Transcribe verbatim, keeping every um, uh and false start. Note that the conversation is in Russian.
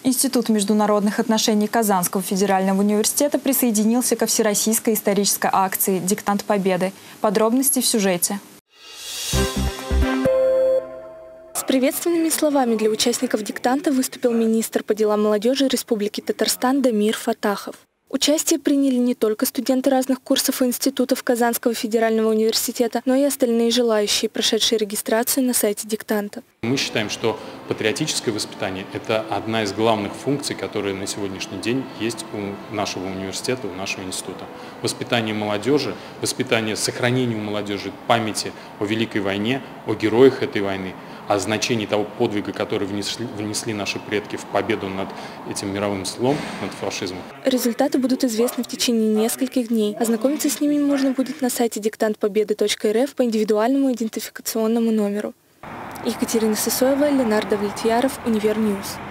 Институт международных отношений Казанского федерального университета присоединился ко всероссийской исторической акции «Диктант Победы». Подробности в сюжете. С приветственными словами для участников диктанта выступил министр по делам молодежи Республики Татарстан Дамир Фатахов. Участие приняли не только студенты разных курсов и институтов Казанского федерального университета, но и остальные желающие, прошедшие регистрацию на сайте диктанта. Мы считаем, что патриотическое воспитание – это одна из главных функций, которые на сегодняшний день есть у нашего университета, у нашего института. Воспитание молодежи, воспитание, сохранение у молодежи памяти о Великой войне, о героях этой войны, о значении того подвига, который внесли, внесли наши предки в победу над этим мировым злом, над фашизмом. Результаты будут известны в течение нескольких дней. Ознакомиться с ними можно будет на сайте диктант победы точка эр эф по индивидуальному идентификационному номеру. Екатерина Сысоева, Ленардо Влетьяров, Универньюз.